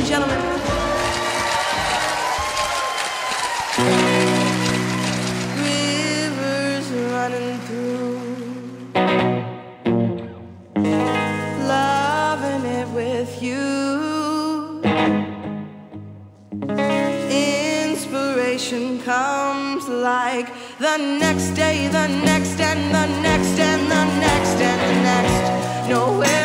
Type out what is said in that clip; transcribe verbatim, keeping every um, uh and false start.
gentlemen. Rivers running through, loving it with you. Inspiration comes like the next day, the next and the next and the next and the next. Nowhere